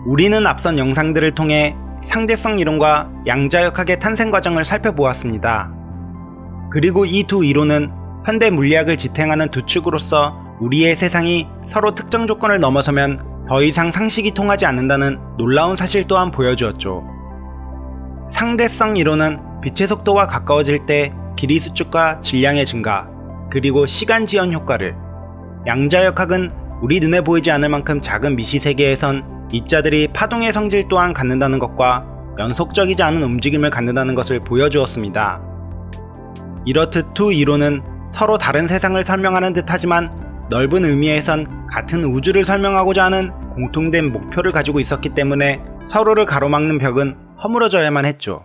우리는 앞선 영상들을 통해 상대성 이론과 양자역학의 탄생 과정을 살펴보았습니다. 그리고 이 두 이론은 현대 물리학을 지탱하는 두 축으로서 우리의 세상이 서로 특정 조건을 넘어서면 더 이상 상식이 통하지 않는다는 놀라운 사실 또한 보여주었죠. 상대성 이론은 빛의 속도와 가까워질 때 길이 수축과 질량의 증가, 그리고 시간 지연 효과를, 양자역학은 우리 눈에 보이지 않을 만큼 작은 미시세계에선 입자들이 파동의 성질 또한 갖는다는 것과 연속적이지 않은 움직임을 갖는다는 것을 보여주었습니다. 이렇듯 두 이론은 서로 다른 세상을 설명하는 듯 하지만 넓은 의미에선 같은 우주를 설명하고자 하는 공통된 목표를 가지고 있었기 때문에 서로를 가로막는 벽은 허물어져야만 했죠.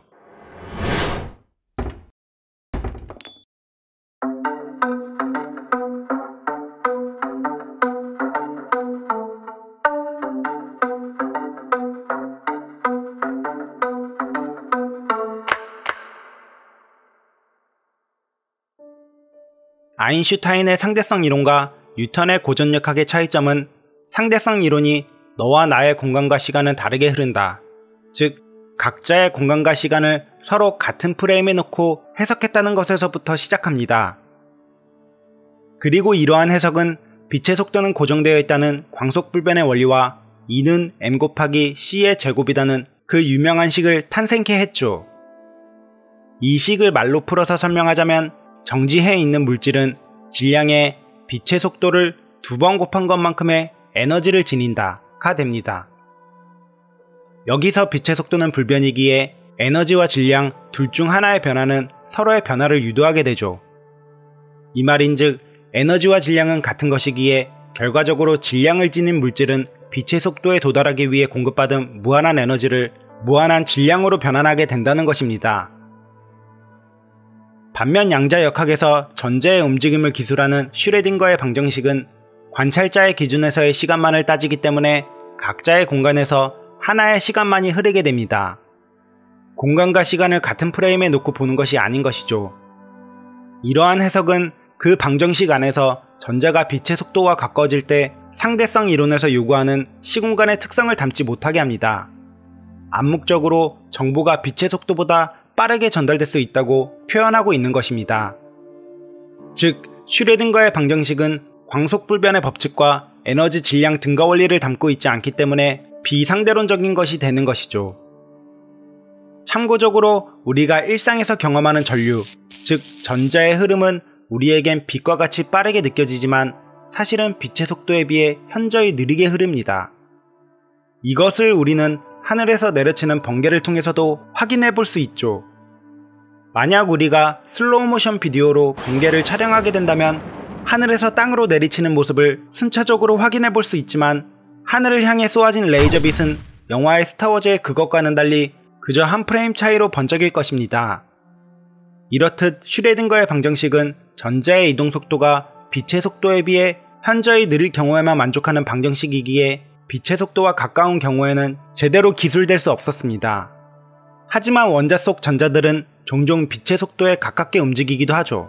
아인슈타인의 상대성 이론과 뉴턴의 고전력학의 차이점은 상대성 이론이 너와 나의 공간과 시간은 다르게 흐른다. 즉, 각자의 공간과 시간을 서로 같은 프레임에 놓고 해석했다는 것에서부터 시작합니다. 그리고 이러한 해석은 빛의 속도는 고정되어 있다는 광속불변의 원리와 E는 m 곱하기 c의 제곱이라는 그 유명한 식을 탄생케 했죠. 이 식을 말로 풀어서 설명하자면 정지해 있는 물질은 질량의 빛의 속도를 2번 곱한 것만큼의 에너지를 지닌다가 됩니다. 여기서 빛의 속도는 불변이기에 에너지와 질량 둘 중 하나의 변화는 서로의 변화를 유도하게 되죠. 이 말인즉 에너지와 질량은 같은 것이기에 결과적으로 질량을 지닌 물질은 빛의 속도에 도달하기 위해 공급받은 무한한 에너지를 무한한 질량으로 변환하게 된다는 것입니다. 반면 양자역학에서 전자의 움직임을 기술하는 슈레딩거의 방정식은 관찰자의 기준에서의 시간만을 따지기 때문에 각자의 공간에서 하나의 시간만이 흐르게 됩니다. 공간과 시간을 같은 프레임에 놓고 보는 것이 아닌 것이죠. 이러한 해석은 그 방정식 안에서 전자가 빛의 속도와 가까워질 때 상대성 이론에서 요구하는 시공간의 특성을 담지 못하게 합니다. 암묵적으로 정보가 빛의 속도보다 빠르게 전달될 수 있다고 표현하고 있는 것입니다. 즉, 슈레딩거의 방정식은 광속불변의 법칙과 에너지 질량 등가 원리를 담고 있지 않기 때문에 비상대론적인 것이 되는 것이죠. 참고적으로 우리가 일상에서 경험하는 전류, 즉 전자의 흐름은 우리에겐 빛과 같이 빠르게 느껴지지만 사실은 빛의 속도에 비해 현저히 느리게 흐릅니다. 이것을 우리는 하늘에서 내려치는 번개를 통해서도 확인해 볼 수 있죠. 만약 우리가 슬로우 모션 비디오로 번개를 촬영하게 된다면 하늘에서 땅으로 내리치는 모습을 순차적으로 확인해 볼 수 있지만 하늘을 향해 쏘아진 레이저빛은 영화의 스타워즈의 그것과는 달리 그저 한 프레임 차이로 번쩍일 것입니다. 이렇듯 슈레딩거의 방정식은 전자의 이동 속도가 빛의 속도에 비해 현저히 느릴 경우에만 만족하는 방정식이기에 빛의 속도와 가까운 경우에는 제대로 기술될 수 없었습니다. 하지만 원자 속 전자들은 종종 빛의 속도에 가깝게 움직이기도 하죠.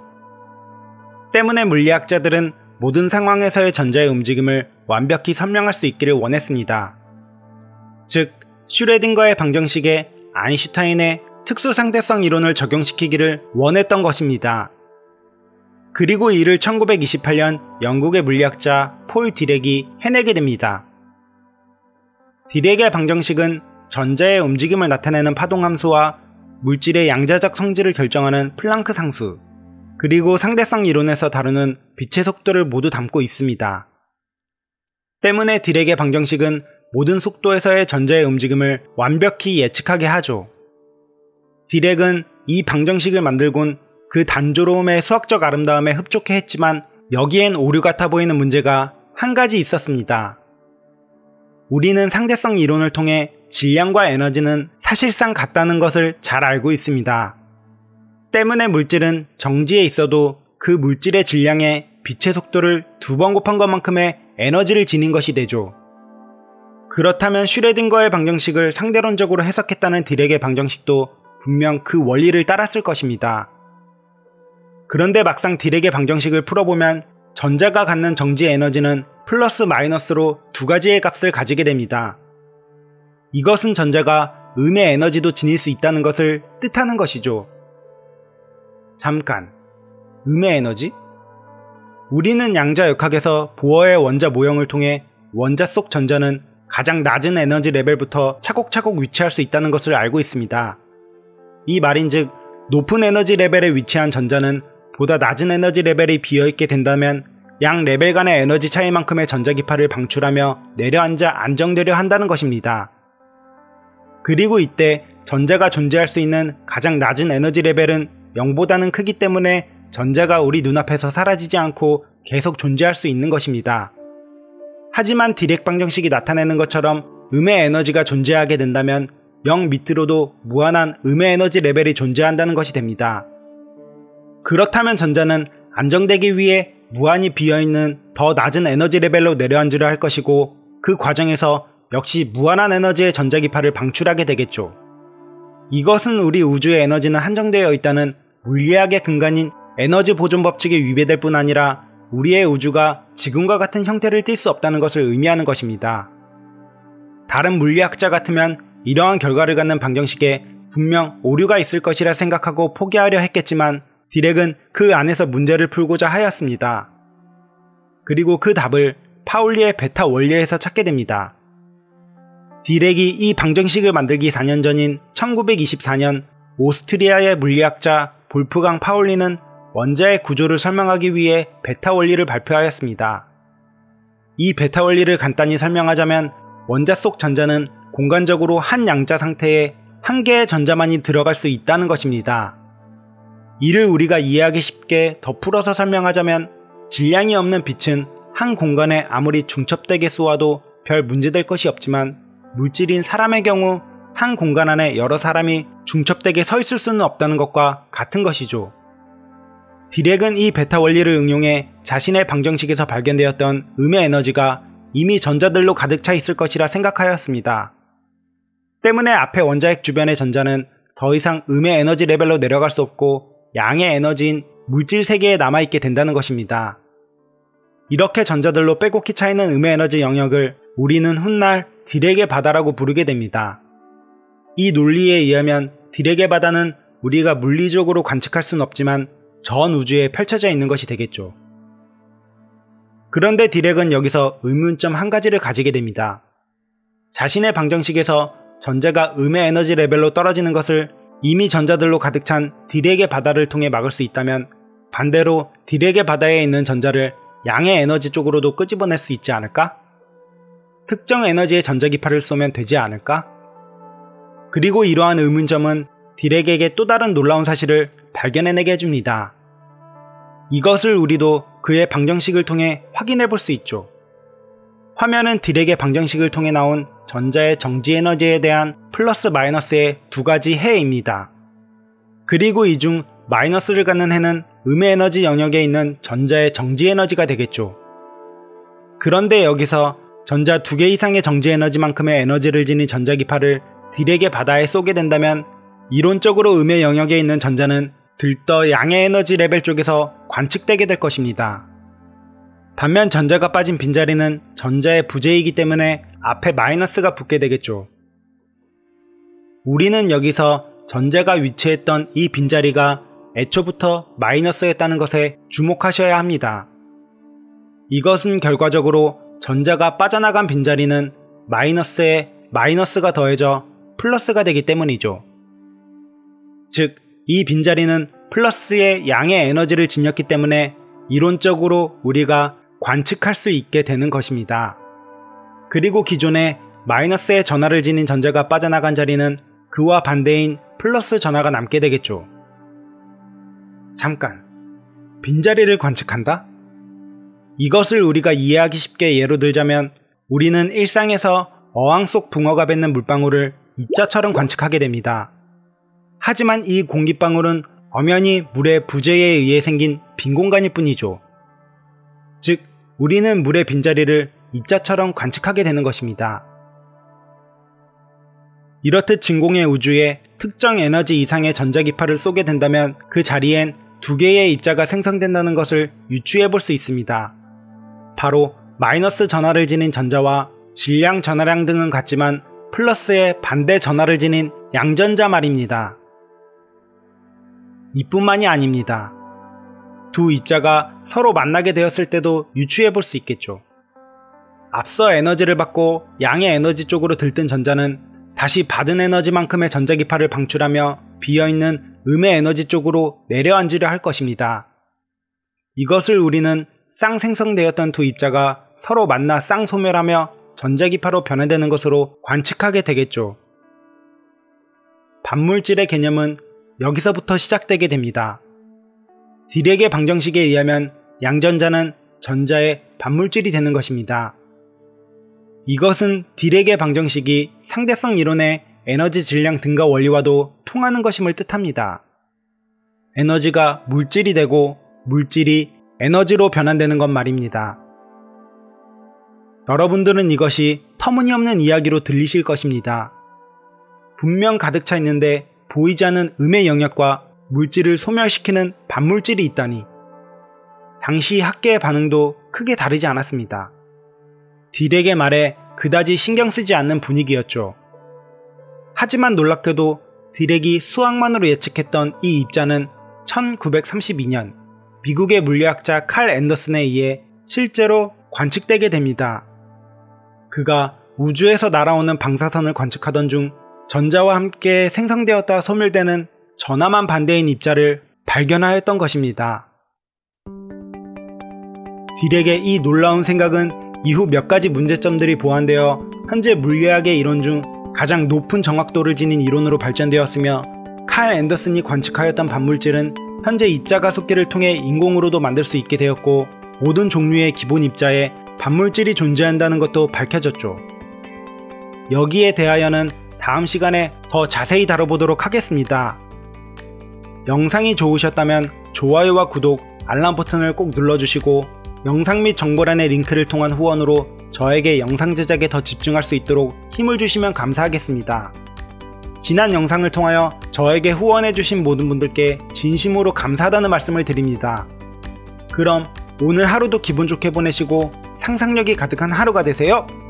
때문에 물리학자들은 모든 상황에서의 전자의 움직임을 완벽히 설명할 수 있기를 원했습니다. 즉, 슈레딩거의 방정식에 아인슈타인의 특수상대성 이론을 적용시키기를 원했던 것입니다. 그리고 이를 1928년 영국의 물리학자 폴 디렉이 해내게 됩니다. 디렉의 방정식은 전자의 움직임을 나타내는 파동함수와 물질의 양자적 성질을 결정하는 플랑크 상수, 그리고 상대성 이론에서 다루는 빛의 속도를 모두 담고 있습니다. 때문에 디렉의 방정식은 모든 속도에서의 전자의 움직임을 완벽히 예측하게 하죠. 디렉은 이 방정식을 만들곤 그 단조로움의 수학적 아름다움에 흡족해 했지만 여기엔 오류 같아 보이는 문제가 한 가지 있었습니다. 우리는 상대성 이론을 통해 질량과 에너지는 사실상 같다는 것을 잘 알고 있습니다. 때문에 물질은 정지에 있어도 그 물질의 질량에 빛의 속도를 2번 곱한 것만큼의 에너지를 지닌 것이 되죠. 그렇다면 슈레딩거의 방정식을 상대론적으로 해석했다는 디렉의 방정식도 분명 그 원리를 따랐을 것입니다. 그런데 막상 디렉의 방정식을 풀어보면 전자가 갖는 정지 에너지는 플러스 마이너스로 두 가지의 값을 가지게 됩니다. 이것은 전자가 음의 에너지도 지닐 수 있다는 것을 뜻하는 것이죠. 잠깐, 음의 에너지? 우리는 양자역학에서 보어의 원자 모형을 통해 원자 속 전자는 가장 낮은 에너지 레벨부터 차곡차곡 위치할 수 있다는 것을 알고 있습니다. 이 말인즉 높은 에너지 레벨에 위치한 전자는 보다 낮은 에너지 레벨이 비어있게 된다면 양 레벨 간의 에너지 차이만큼의 전자기파를 방출하며 내려앉아 안정되려 한다는 것입니다. 그리고 이때 전자가 존재할 수 있는 가장 낮은 에너지 레벨은 0보다는 크기 때문에 전자가 우리 눈앞에서 사라지지 않고 계속 존재할 수 있는 것입니다. 하지만 디렉 방정식이 나타내는 것처럼 음의 에너지가 존재하게 된다면 0 밑으로도 무한한 음의 에너지 레벨이 존재한다는 것이 됩니다. 그렇다면 전자는 안정되기 위해 무한히 비어있는 더 낮은 에너지 레벨로 내려앉으려 할 것이고 그 과정에서 역시 무한한 에너지의 전자기파를 방출하게 되겠죠. 이것은 우리 우주의 에너지는 한정되어 있다는 물리학의 근간인 에너지 보존 법칙에 위배될 뿐 아니라 우리의 우주가 지금과 같은 형태를 띌 수 없다는 것을 의미하는 것입니다. 다른 물리학자 같으면 이러한 결과를 갖는 방정식에 분명 오류가 있을 것이라 생각하고 포기하려 했겠지만 디렉은 그 안에서 문제를 풀고자 하였습니다. 그리고 그 답을 파울리의 베타 원리에서 찾게 됩니다. 디렉이 이 방정식을 만들기 4년 전인 1924년 오스트리아의 물리학자 볼프강 파울리는 원자의 구조를 설명하기 위해 베타 원리를 발표하였습니다. 이 베타 원리를 간단히 설명하자면 원자 속 전자는 공간적으로 한 양자 상태에 한 개의 전자만이 들어갈 수 있다는 것입니다. 이를 우리가 이해하기 쉽게 더 풀어서 설명하자면 질량이 없는 빛은 한 공간에 아무리 중첩되게 쏘아도 별 문제될 것이 없지만 물질인 사람의 경우 한 공간 안에 여러 사람이 중첩되게 서 있을 수는 없다는 것과 같은 것이죠. 디렉은 이 베타 원리를 응용해 자신의 방정식에서 발견되었던 음의 에너지가 이미 전자들로 가득 차 있을 것이라 생각하였습니다. 때문에 앞에 원자핵 주변의 전자는 더 이상 음의 에너지 레벨로 내려갈 수 없고 양의 에너지인 물질 세계에 남아있게 된다는 것입니다. 이렇게 전자들로 빼곡히 차이는 음의 에너지 영역을 우리는 훗날 디렉의 바다라고 부르게 됩니다. 이 논리에 의하면 디렉의 바다는 우리가 물리적으로 관측할 수는 없지만 전 우주에 펼쳐져 있는 것이 되겠죠. 그런데 디렉은 여기서 의문점 한 가지를 가지게 됩니다. 자신의 방정식에서 전자가 음의 에너지 레벨로 떨어지는 것을 이미 전자들로 가득 찬 디렉의 바다를 통해 막을 수 있다면 반대로 디렉의 바다에 있는 전자를 양의 에너지 쪽으로도 끄집어낼 수 있지 않을까? 특정 에너지의 전자기파를 쏘면 되지 않을까? 그리고 이러한 의문점은 디렉에게 또 다른 놀라운 사실을 발견해내게 해줍니다. 이것을 우리도 그의 방정식을 통해 확인해 볼 수 있죠. 화면은 디렉의 방정식을 통해 나온 전자의 정지 에너지에 대한 플러스 마이너스의 두 가지 해입니다. 그리고 이 중 마이너스를 갖는 해는 음의 에너지 영역에 있는 전자의 정지 에너지가 되겠죠. 그런데 여기서 전자 2개 이상의 정지 에너지만큼의 에너지를 지닌 전자기파를 디렉의 바다에 쏘게 된다면 이론적으로 음의 영역에 있는 전자는 들떠 양의 에너지 레벨 쪽에서 관측되게 될 것입니다. 반면 전자가 빠진 빈자리는 전자의 부재이기 때문에 앞에 마이너스가 붙게 되겠죠. 우리는 여기서 전자가 위치했던 이 빈자리가 애초부터 마이너스였다는 것에 주목하셔야 합니다. 이것은 결과적으로 전자가 빠져나간 빈자리는 마이너스에 마이너스가 더해져 플러스가 되기 때문이죠. 즉, 이 빈자리는 플러스의 양의 에너지를 지녔기 때문에 이론적으로 우리가 관측할 수 있게 되는 것입니다. 그리고 기존에 마이너스의 전하를 지닌 전자가 빠져나간 자리는 그와 반대인 플러스 전하가 남게 되겠죠. 잠깐, 빈자리를 관측한다? 이것을 우리가 이해하기 쉽게 예로 들자면 우리는 일상에서 어항 속 붕어가 뱉는 물방울을 입자처럼 관측하게 됩니다. 하지만 이 공기방울은 엄연히 물의 부재에 의해 생긴 빈 공간일 뿐이죠. 즉, 우리는 물의 빈자리를 입자처럼 관측하게 되는 것입니다. 이렇듯 진공의 우주에 특정 에너지 이상의 전자기파를 쏘게 된다면 그 자리엔 2개의 입자가 생성된다는 것을 유추해 볼 수 있습니다. 바로 마이너스 전하를 지닌 전자와 질량 전하량 등은 같지만 플러스의 반대 전하를 지닌 양전자 말입니다. 이뿐만이 아닙니다. 두 입자가 서로 만나게 되었을 때도 유추해 볼 수 있겠죠. 앞서 에너지를 받고 양의 에너지 쪽으로 들뜬 전자는 다시 받은 에너지만큼의 전자기파를 방출하며 비어있는 음의 에너지 쪽으로 내려앉으려 할 것입니다. 이것을 우리는 쌍생성되었던 두 입자가 서로 만나 쌍소멸하며 전자기파로 변화되는 것으로 관측하게 되겠죠. 반물질의 개념은 여기서부터 시작되게 됩니다. 디렉의 방정식에 의하면 양전자는 전자의 반물질이 되는 것입니다. 이것은 디렉의 방정식이 상대성 이론의 에너지 질량 등가 원리와도 통하는 것임을 뜻합니다. 에너지가 물질이 되고 물질이 에너지로 변환되는 것 말입니다. 여러분들은 이것이 터무니없는 이야기로 들리실 것입니다. 분명 가득 차 있는데 보이지 않는 음의 영역과 물질을 소멸시키는 반물질이 있다니. 당시 학계의 반응도 크게 다르지 않았습니다. 디렉의 말에 그다지 신경 쓰지 않는 분위기였죠. 하지만 놀랍게도 디렉이 수학만으로 예측했던 이 입자는 1932년 미국의 물리학자 칼 앤더슨에 의해 실제로 관측되게 됩니다. 그가 우주에서 날아오는 방사선을 관측하던 중 전자와 함께 생성되었다 소멸되는 전하만 반대인 입자를 발견하였던 것입니다. 디렉의 이 놀라운 생각은 이후 몇 가지 문제점들이 보완되어 현재 물리학의 이론 중 가장 높은 정확도를 지닌 이론으로 발전되었으며, 칼 앤더슨이 관측하였던 반물질은 현재 입자 가속기를 통해 인공으로도 만들 수 있게 되었고, 모든 종류의 기본 입자에 반물질이 존재한다는 것도 밝혀졌죠. 여기에 대하여는 다음 시간에 더 자세히 다뤄보도록 하겠습니다. 영상이 좋으셨다면 좋아요와 구독, 알람 버튼을 꼭 눌러주시고 영상 및 정보란의 링크를 통한 후원으로 저에게 영상 제작에 더 집중할 수 있도록 힘을 주시면 감사하겠습니다. 지난 영상을 통하여 저에게 후원해주신 모든 분들께 진심으로 감사하다는 말씀을 드립니다. 그럼 오늘 하루도 기분 좋게 보내시고 상상력이 가득한 하루가 되세요.